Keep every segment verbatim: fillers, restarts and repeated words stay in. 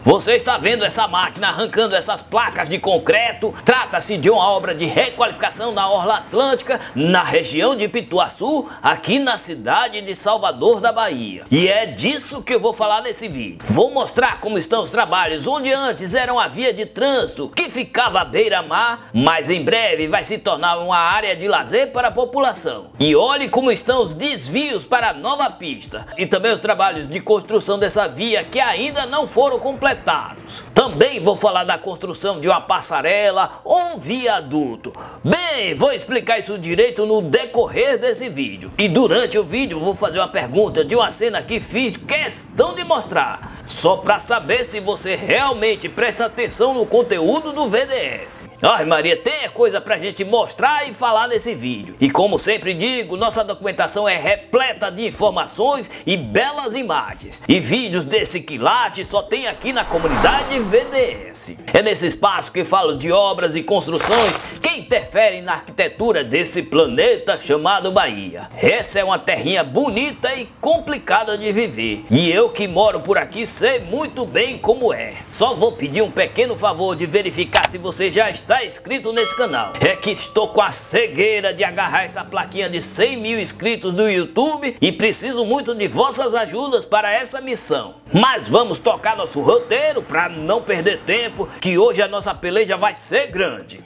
Você está vendo essa máquina arrancando essas placas de concreto? Trata-se de uma obra de requalificação na Orla Atlântica, na região de Pituaçu, aqui na cidade de Salvador da Bahia. E é disso que eu vou falar nesse vídeo. Vou mostrar como estão os trabalhos, onde antes era uma via de trânsito que ficava à beira-mar, mas em breve vai se tornar uma área de lazer para a população. E olhe como estão os desvios para a nova pista. E também os trabalhos de construção dessa via que ainda não foram completados. Também vou falar da construção de uma passarela ou um viaduto. Bem, vou explicar isso direito no decorrer desse vídeo. E durante o vídeo vou fazer uma pergunta de uma cena que fiz questão de mostrar, só para saber se você realmente presta atenção no conteúdo do V D S. Ai Maria, tem coisa pra gente mostrar e falar nesse vídeo. E como sempre digo, nossa documentação é repleta de informações e belas imagens. E vídeos desse quilate só tem aqui na comunidade V D S. É nesse espaço que falo de obras e construções que interferem na arquitetura desse planeta chamado Bahia. Essa é uma terrinha bonita e complicada de viver. E eu que moro por aqui sei muito bem como é. Só vou pedir um pequeno favor de verificar se você já está inscrito nesse canal. É que estou com a cegueira de agarrar essa plaquinha de cem mil inscritos do YouTube e preciso muito de vossas ajudas para essa missão. Mas vamos tocar nosso roteiro para não perder tempo, que hoje a nossa peleja vai ser grande.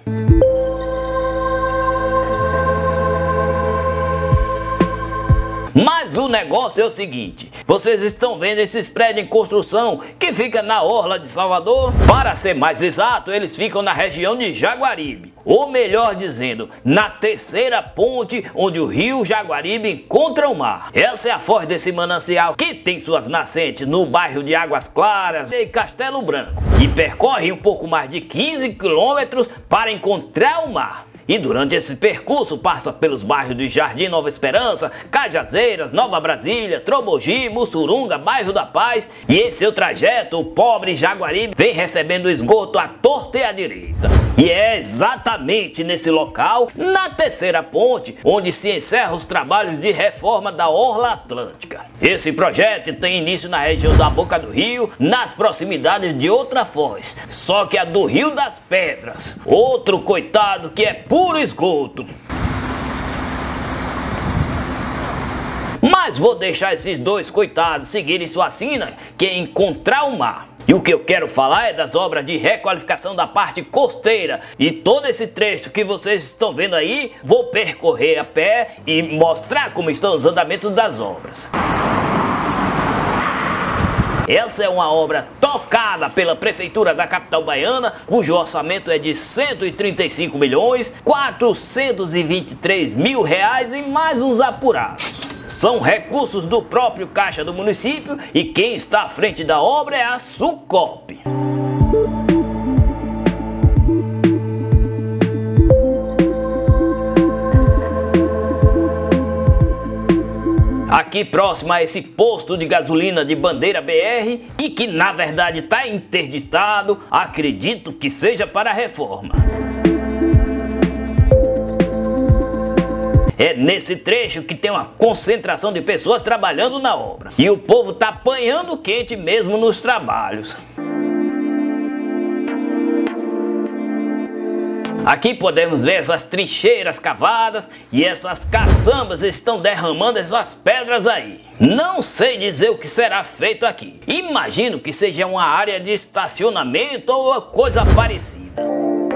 Mas o negócio é o seguinte, vocês estão vendo esses prédios em construção que fica na Orla de Salvador? Para ser mais exato, eles ficam na região de Jaguaribe, ou melhor dizendo, na terceira ponte onde o rio Jaguaribe encontra o mar. Essa é a foz desse manancial que tem suas nascentes no bairro de Águas Claras e Castelo Branco e percorre um pouco mais de quinze quilômetros para encontrar o mar. E durante esse percurso passa pelos bairros de Jardim Nova Esperança, Cajazeiras, Nova Brasília, Tromogi, Mussurunga, Bairro da Paz. E em seu trajeto, o pobre Jaguaribe vem recebendo esgoto à torta e à direita. E é exatamente nesse local, na terceira ponte, onde se encerram os trabalhos de reforma da Orla Atlântica. Esse projeto tem início na região da Boca do Rio, nas proximidades de outra foz, só que a do Rio das Pedras. Outro coitado que é puro esgoto. Mas vou deixar esses dois coitados seguirem sua sina, que é encontrar o mar. E o que eu quero falar é das obras de requalificação da parte costeira. E todo esse trecho que vocês estão vendo aí, vou percorrer a pé e mostrar como estão os andamentos das obras. Essa é uma obra tocada pela Prefeitura da capital baiana, cujo orçamento é de cento e trinta e cinco milhões, quatrocentos e vinte e três mil reais e mais uns apurados. São recursos do próprio caixa do município e quem está à frente da obra é a Sucop. Aqui próximo a esse posto de gasolina de bandeira B R e que na verdade está interditado, acredito que seja para a reforma. É nesse trecho que tem uma concentração de pessoas trabalhando na obra. E o povo tá apanhando quente mesmo nos trabalhos. Aqui podemos ver essas trincheiras cavadas e essas caçambas estão derramando essas pedras aí. Não sei dizer o que será feito aqui. Imagino que seja uma área de estacionamento ou coisa parecida.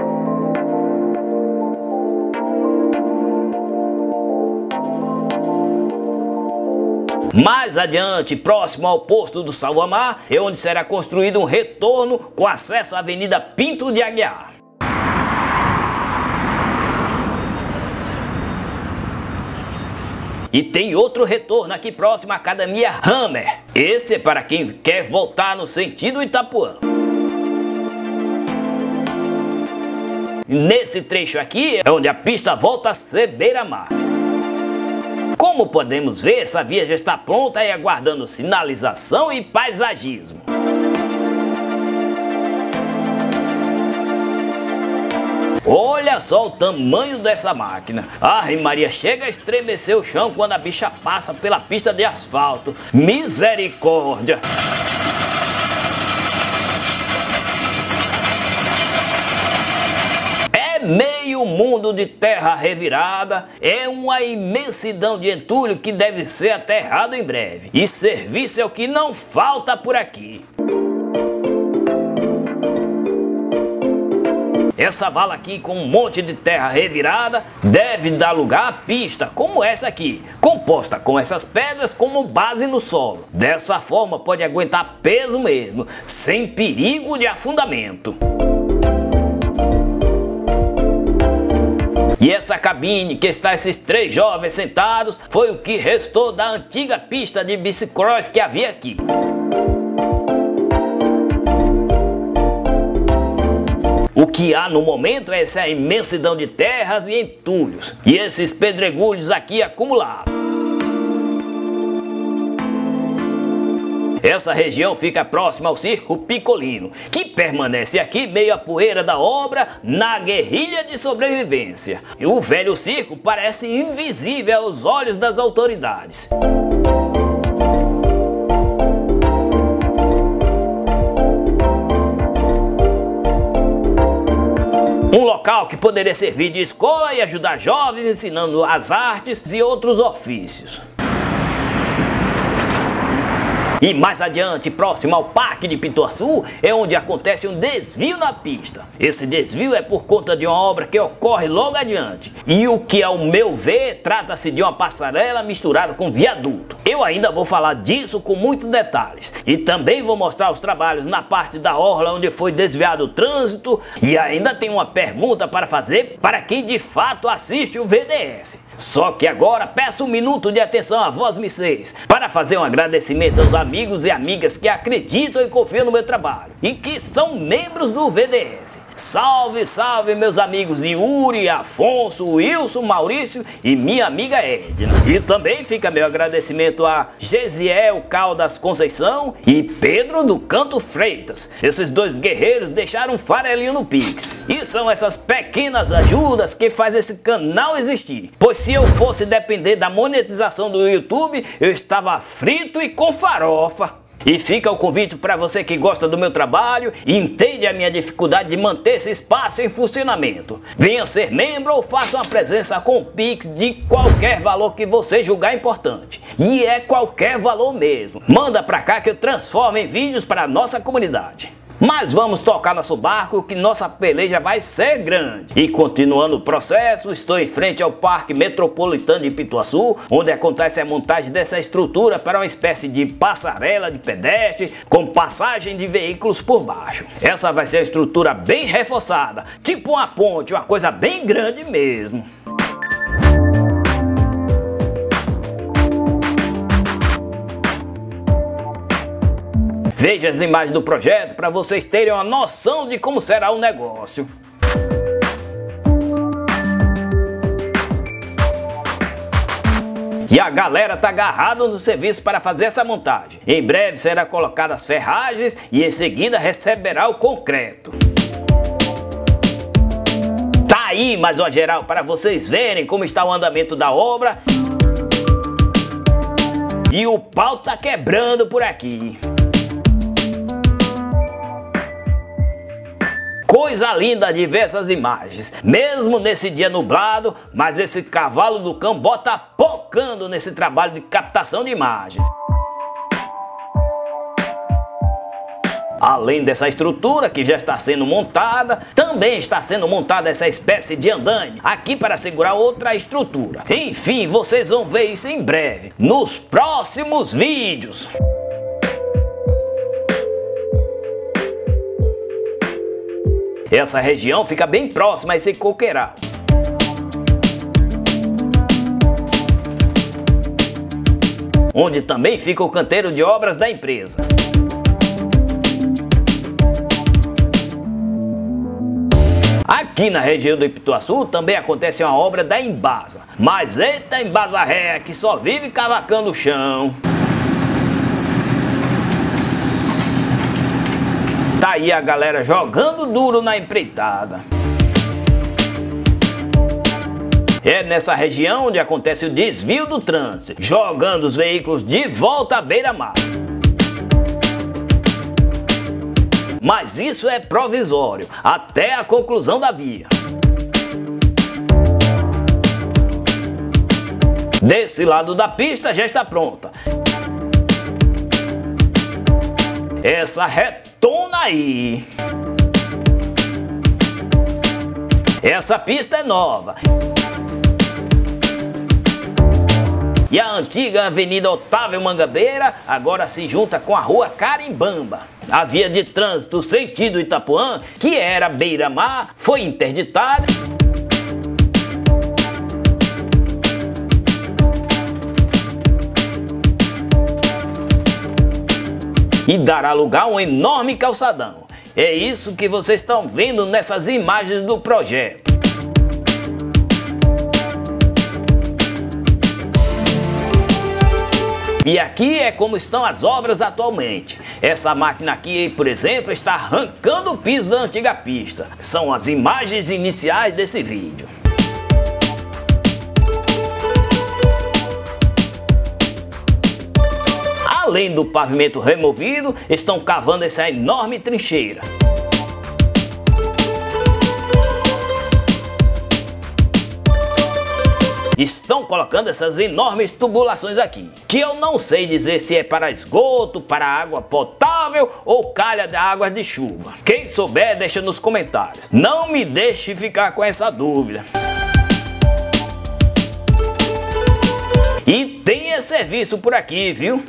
Mais adiante, próximo ao posto do Salvamar, é onde será construído um retorno com acesso à Avenida Pinto de Aguiar. E tem outro retorno aqui próximo à Academia Hammer. Esse é para quem quer voltar no sentido Itapuã. Nesse trecho aqui é onde a pista volta a ser beira-mar. Como podemos ver, essa via já está pronta e aguardando sinalização e paisagismo. Olha só o tamanho dessa máquina. Ai Maria, chega a estremecer o chão quando a bicha passa pela pista de asfalto. Misericórdia! meio mundo de terra revirada, é uma imensidão de entulho que deve ser aterrado em breve. E serviço é o que não falta por aqui. Essa vala aqui com um monte de terra revirada deve dar lugar a pista como essa aqui, composta com essas pedras como base no solo. Dessa forma pode aguentar peso mesmo, sem perigo de afundamento. E essa cabine que está esses três jovens sentados foi o que restou da antiga pista de bicicross que havia aqui. O que há no momento é essa imensidão de terras e entulhos, e esses pedregulhos aqui acumulados. Essa região fica próxima ao Circo Picolino, que permanece aqui meio à poeira da obra na guerrilha de sobrevivência. E o velho circo parece invisível aos olhos das autoridades. Um local que poderia servir de escola e ajudar jovens ensinando as artes e outros ofícios. E mais adiante, próximo ao Parque de Pituaçu, é onde acontece um desvio na pista. Esse desvio é por conta de uma obra que ocorre logo adiante. E o que, ao meu ver, trata-se de uma passarela misturada com viaduto. Eu ainda vou falar disso com muitos detalhes. E também vou mostrar os trabalhos na parte da orla onde foi desviado o trânsito. E ainda tem uma pergunta para fazer para quem de fato assiste o V D S. Só que agora peço um minuto de atenção a vós, vocês, para fazer um agradecimento aos amigos e amigas que acreditam e confiam no meu trabalho e que são membros do V D S. Salve, salve meus amigos Yuri, Afonso, Wilson, Maurício e minha amiga Edna. E também fica meu agradecimento a Gesiel Caldas Conceição e Pedro do Canto Freitas. Esses dois guerreiros deixaram um farelinho no Pix. E são essas pequenas ajudas que fazem esse canal existir. Pois se eu fosse depender da monetização do YouTube, eu estava frito e com farofa. E fica o convite para você que gosta do meu trabalho e entende a minha dificuldade de manter esse espaço em funcionamento. Venha ser membro ou faça uma presença com o Pix de qualquer valor que você julgar importante. E é qualquer valor mesmo. Manda pra cá que eu transformo em vídeos para a nossa comunidade. Mas vamos tocar nosso barco que nossa peleja vai ser grande. E continuando o processo, estou em frente ao Parque Metropolitano de Pituaçu, onde acontece a montagem dessa estrutura para uma espécie de passarela de pedestre com passagem de veículos por baixo. Essa vai ser a estrutura bem reforçada, tipo uma ponte, uma coisa bem grande mesmo. Veja as imagens do projeto para vocês terem uma noção de como será o negócio. E a galera tá agarrada no serviço para fazer essa montagem. Em breve será colocadas as ferragens e em seguida receberá o concreto. Tá aí mais uma geral para vocês verem como está o andamento da obra. E o pau tá quebrando por aqui. Coisa linda de ver essas imagens, mesmo nesse dia nublado, mas esse cavalo do cão bota pocando nesse trabalho de captação de imagens. Além dessa estrutura que já está sendo montada, também está sendo montada essa espécie de andaime aqui para segurar outra estrutura. Enfim, vocês vão ver isso em breve, nos próximos vídeos. Essa região fica bem próxima a esse coqueirado. Onde também fica o canteiro de obras da empresa. Aqui na região do Pituaçu também acontece uma obra da Embasa. Mas eita Embasa ré que só vive cavacando o chão. Tá aí a galera jogando duro na empreitada. É nessa região onde acontece o desvio do trânsito, jogando os veículos de volta à beira-mar. Mas isso é provisório, até a conclusão da via. Desse lado da pista já está pronta. Essa retona aí. Essa pista é nova. E a antiga Avenida Otávio Mangabeira agora se junta com a Rua Carimbamba. A via de trânsito sentido Itapuã, que era beira-mar, foi interditada e dará lugar a um enorme calçadão. É isso que vocês estão vendo nessas imagens do projeto. E aqui é como estão as obras atualmente. Essa máquina aqui, por exemplo, está arrancando o piso da antiga pista. São as imagens iniciais desse vídeo. Além do pavimento removido, estão cavando essa enorme trincheira. Estão colocando essas enormes tubulações aqui, que eu não sei dizer se é para esgoto, para água potável ou calha de águas de chuva. Quem souber, deixa nos comentários. Não me deixe ficar com essa dúvida. E tem esse serviço por aqui, viu?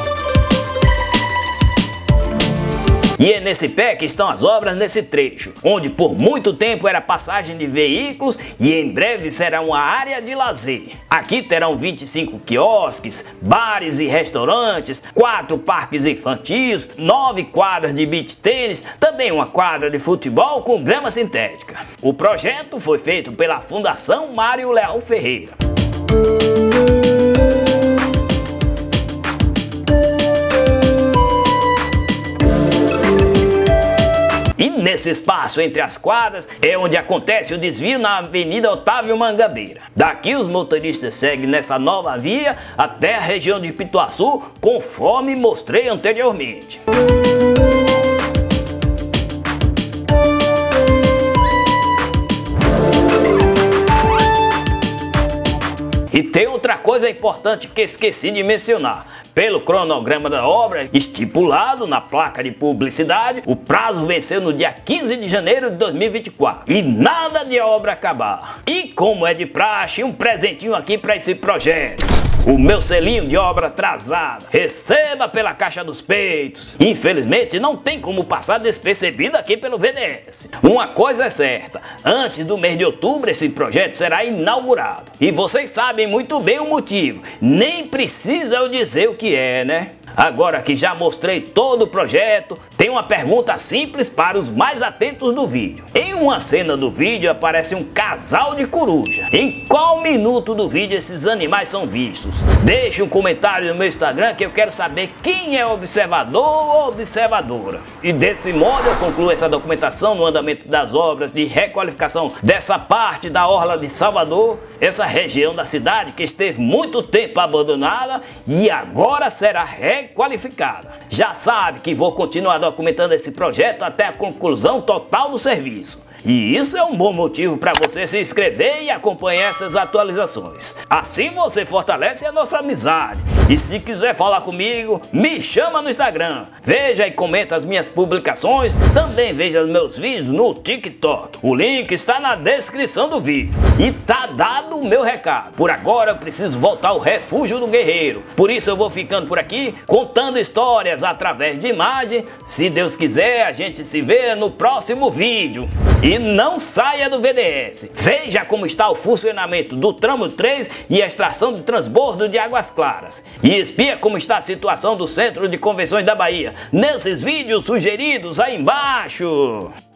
E é nesse pé que estão as obras nesse trecho, onde por muito tempo era passagem de veículos e em breve será uma área de lazer. Aqui terão vinte e cinco quiosques, bares e restaurantes, quatro parques infantis, nove quadras de beach tênis, também uma quadra de futebol com grama sintética. O projeto foi feito pela Fundação Mário Leal Ferreira. E nesse espaço entre as quadras é onde acontece o desvio na Avenida Otávio Mangabeira. Daqui os motoristas seguem nessa nova via até a região de Pituaçu, conforme mostrei anteriormente. E tem outra coisa importante que esqueci de mencionar. Pelo cronograma da obra estipulado na placa de publicidade, o prazo venceu no dia quinze de janeiro de dois mil e vinte e quatro. E nada de obra acabar. E como é de praxe, um presentinho aqui para esse projeto. O meu selinho de obra atrasada. Receba pela caixa dos peitos. Infelizmente não tem como passar despercebido aqui pelo V D S. Uma coisa é certa, antes do mês de outubro esse projeto será inaugurado. E vocês sabem muito bem o motivo. Nem precisa eu dizer o que é, né? Agora que já mostrei todo o projeto, tem uma pergunta simples para os mais atentos do vídeo. Em uma cena do vídeo aparece um casal de coruja. Em qual minuto do vídeo esses animais são vistos? Deixe um comentário no meu Instagram que eu quero saber quem é observador ou observadora. E desse modo eu concluo essa documentação no andamento das obras de requalificação dessa parte da orla de Salvador, essa região da cidade que esteve muito tempo abandonada e agora será requalificada. qualificada. Já sabe que vou continuar documentando esse projeto até a conclusão total do serviço. E isso é um bom motivo para você se inscrever e acompanhar essas atualizações. Assim você fortalece a nossa amizade. E se quiser falar comigo, me chama no Instagram. Veja e comenta as minhas publicações. Também veja os meus vídeos no TikTok. O link está na descrição do vídeo. E tá dado o meu recado. Por agora eu preciso voltar ao refúgio do guerreiro. Por isso eu vou ficando por aqui, contando histórias através de imagem. Se Deus quiser, a gente se vê no próximo vídeo. E não saia do V D S. Veja como está o funcionamento do tramo três e a extração de transbordo de Águas Claras. E espia como está a situação do Centro de Convenções da Bahia nesses vídeos sugeridos aí embaixo.